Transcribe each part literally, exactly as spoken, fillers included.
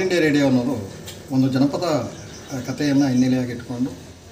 All India radio ಅನ್ನೋದು ಒಂದು ಜನಪದ ಕಥೆಯನ್ನು ಹಿನ್ನೆಲೆಯಾಗಿ ಇಟ್ಕೊಂಡು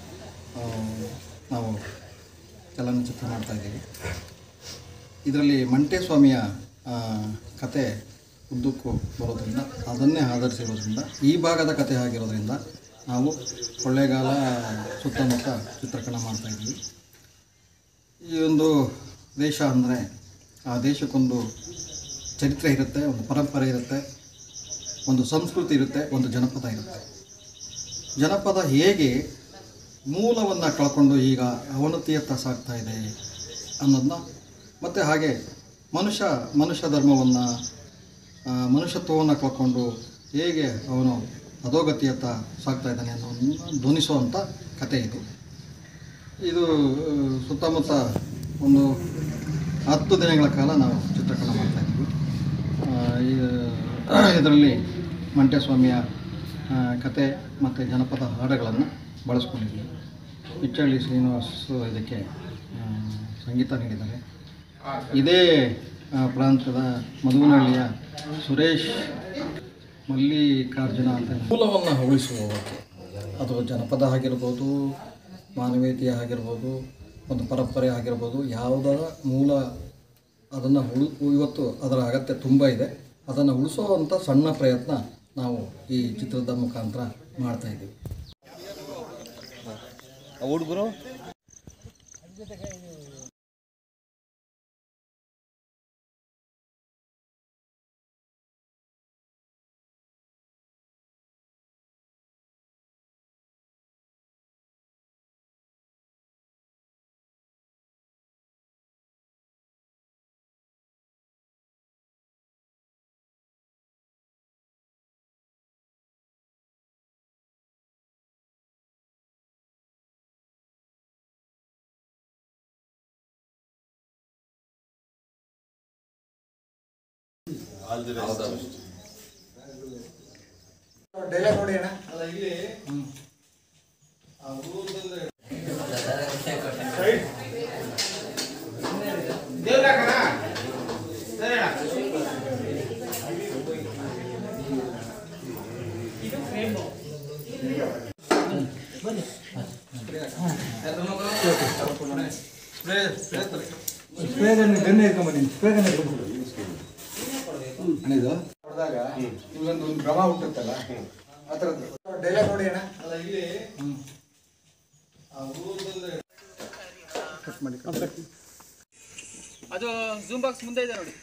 ನಾವು ಚಲನಚಿತ್ರ ಮಾಡ್ತಾಯಿದ್ದೀವಿ. ಇದರಲ್ಲಿ ಮಂಟೇಸ್ವಾಮಿಯ ಕತೆ ಉದ್ದಕ್ಕೂ ಬರೋದ್ರಿಂದ ಅದನ್ನೇ ಆಧರಿಸಿರೋದ್ರಿಂದ ಈ ಭಾಗದ ಕತೆ ಆಗಿರೋದ್ರಿಂದ ನಾವು ಕೊಳ್ಳೇಗಾಲ ಸುತ್ತಮುತ್ತ ಚಿತ್ರೀಕರಣ ಮಾಡ್ತಾಯಿದ್ವಿ. ಈ ಒಂದು ದೇಶ ಅಂದರೆ ಆ ದೇಶಕ್ಕೊಂದು ಚರಿತ್ರೆ ಇರುತ್ತೆ, ಒಂದು ಪರಂಪರೆ ಇರುತ್ತೆ, ಒಂದು ಸಂಸ್ಕೃತಿ ಇರುತ್ತೆ, ಒಂದು ಜನಪದ ಇರುತ್ತೆ. ಜನಪದ ಹೇಗೆ ಮೂಲವನ್ನು ಕಳ್ಕೊಂಡು ಈಗ ಅವನತಿಯತ್ತ ಸಾಗ್ತಾ ಇದೆ ಅನ್ನೋದನ್ನ, ಮತ್ತು ಹಾಗೆ ಮನುಷ್ಯ ಮನುಷ್ಯ ಧರ್ಮವನ್ನು ಮನುಷ್ಯತ್ವವನ್ನು ಕಳ್ಕೊಂಡು ಹೇಗೆ ಅವನು ಅಧೋಗತಿಯತ್ತ ಸಾಗ್ತಾ ಇದ್ದಾನೆ ಅನ್ನೋದನ್ನು ಧ್ವನಿಸುವಂಥ ಕತೆ ಇದು. ಇದು ಸುತ್ತಮುತ್ತ ಒಂದು ಹತ್ತು ದಿನಗಳ ಕಾಲ ನಾವು ಚಿತ್ರೀಕರಣ ಮಾಡ್ತಾಯಿದ್ವಿ. ಇದರಲ್ಲಿ ಮಂಟೇಸ್ವಾಮಿಯ ಕತೆ ಮತ್ತು ಜನಪದ ಹಾಡುಗಳನ್ನು ಬಳಸ್ಕೊಂಡಿದ್ವಿ. ಕಿಚ್ಚಳ್ಳಿ ಶ್ರೀನಿವಾಸ್ ಇದಕ್ಕೆ ಸಂಗೀತ ನೀಡಿದ್ದಾರೆ. ಇದೇ ಪ್ರಾಂತದ ಮಧುವನಹಳ್ಳಿಯ ಸುರೇಶ್ ಮಲ್ಲಿಕಾರ್ಜುನ ಅಂತ ಮೂಲವನ್ನು ಉಳಿಸುವ ಬಗ್ಗೆ, ಅದು ಜನಪದ ಆಗಿರ್ಬೋದು, ಮಾನವೀಯತೆ ಆಗಿರ್ಬೋದು, ಒಂದು ಪರಂಪರೆ ಆಗಿರ್ಬೋದು, ಯಾವುದರ ಮೂಲ ಅದನ್ನು ಉಳು ಇವತ್ತು ಅದರ ಅಗತ್ಯ ತುಂಬ ಇದೆ. ಅದನ್ನು ಉಳಿಸೋವಂಥ ಸಣ್ಣ ಪ್ರಯತ್ನ ನಾವು ಈ ಚಿತ್ರದ ಮುಖಾಂತರ ಮಾಡ್ತಾಯಿದ್ದೀವಿ. ಹುಡುಗರು ಡೈಲಾಗ್ ನೋಡಿ ಅಣ್ಣ. ಅಲ್ಲ ಇಲ್ಲಿ ಹೊಡೆದಾಗ ಇಲ್ಲೊಂದು ಒಂದು ಭ್ರಮ ಹುಟ್ಟುತ್ತಲ್ಲ, ಆ ಥರದ್ದು ಡೈಲಾಗ್ ನೋಡಿ ಅಣ್ಣ. ಅಲ್ಲ ಇಲ್ಲಿ ಅದು ಜೂಮ್ ಬಾಕ್ಸ್ ಮುಂದೆ ಇದೆ ನೋಡಿ.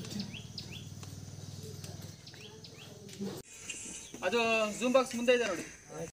ಅದು ಜೂಮ್ ಬಾಕ್ಸ್ ಮುಂದೆ ಇದೆ ನೋಡಿ.